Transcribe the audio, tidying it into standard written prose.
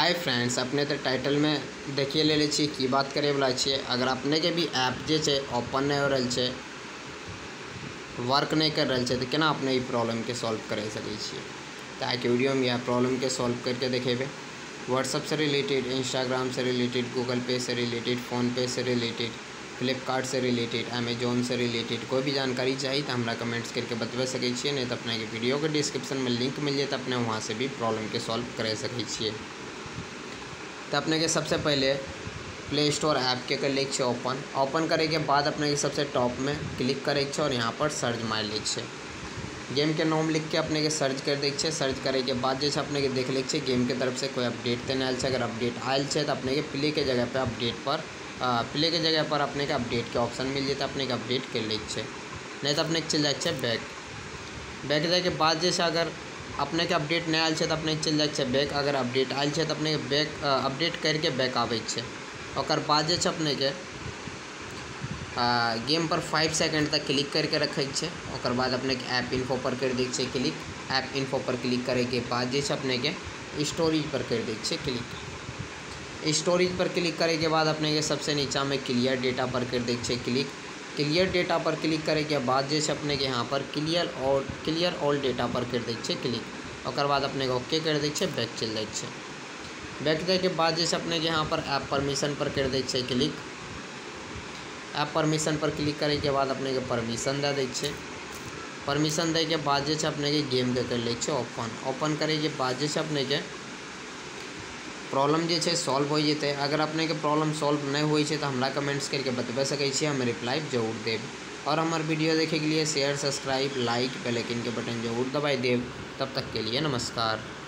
Hi friends, अपने तो title में देखिए ले ली की बात करे वाला छे। अगर अपने के भी ऐप जे छे ओपन नहीं हो रहा छे, वर्क नहीं कर रहा छे, तो केना अपने प्रॉब्लम के सॉल्व कर सके छे। तो आज के वीडियो में यह प्रॉब्लम के सॉल्व करके देखेबे। व्हाट्सअप से रिलेटेड, इंस्टाग्राम से रिलेटेड, गूगल पे से रिलेटेड, फ़ोनपे से रिलेटेड, फ्लिपकार्ट से रिलेटेड, अमेजोन से रिलेटेड कोई भी जानकारी चाहिए तो हमरा कमेंट्स करके बतवा सके छे। नहीं तो अपने के वीडियो के डिस्क्रिप्शन में लिंक मिल जाए तो अपने वहाँ से भी प्रॉब्लम के सॉल्व कर सके छे। तो अपने के सबसे पहले प्ले स्टोर ऐप के कर ले ओपन करे के बाद अपने के सबसे टॉप में क्लिक करे और यहाँ पर सर्च मार ले गेम के नाम लिख के अपने के सर्च कर दे। सर्च करे के बाद जैसे अपने के देख ले गेम के तरफ से कोई अपडेट तो नहीं आयल। अगर अपडेट आयल है तो अपने के प्ले के जगह पे प्ले के जगह पर अपने के अपडेट के ऑप्शन मिल जाए तो अपने के अपडेट कर ले। नहीं तो अपने चल जाए बैक जाए के बाद जैसे अगर अपने के अपडेट नहीं आयल है तो अपने चल जाए बैक। अगर अपडेट आयल है तो अपने बैक अपडेट करके बैक आवे छे। और बाद जैसे अपने के गेम पर 5 सेकंड तक क्लिक करके रखे छे। और बाद अपने के ऐप इन्फो पर कर दे क्लिक। ऐप इन्फो पर क्लिक करे के बाद जैसे अपने के स्टोरेज पर कर दे क्लिक। स्टोरेज पर क्लिक करे के बाद अपने के सबसे नीचा में क्लियर डेटा पर कर दे क्लिक। क्लियर डेटा पर क्लिक करे के बाद जैसे अपने के यहाँ पर क्लियर ऑल डेटा पर कर दे क्लिक। और बाद अपने को ओके कर दे बैक चल जाए। बैक जाए के बाद जैसे अपने के यहाँ पर ऐप परमिशन पर कर दे क्लिक। ऐप परमिशन पर क्लिक करे के बाद अपने के परमिशन दे दे। परमिशन दे के बाद जैसे अपने के गेम के कर ले ओपन करे के बाद जैसे अपने के प्रॉब्लम जे छे सॉल्व हो जते। अगर अपने के प्रॉब्लम सॉल्व नहीं हुई है तो हमरा कमेंट्स करके बतवा सके छी, हम रिप्लाई जरूर देव। और हमार वीडियो देखे के लिए share, subscribe, like, bell icon के बटन जरूर दबाई देव। तब तक के लिए नमस्कार।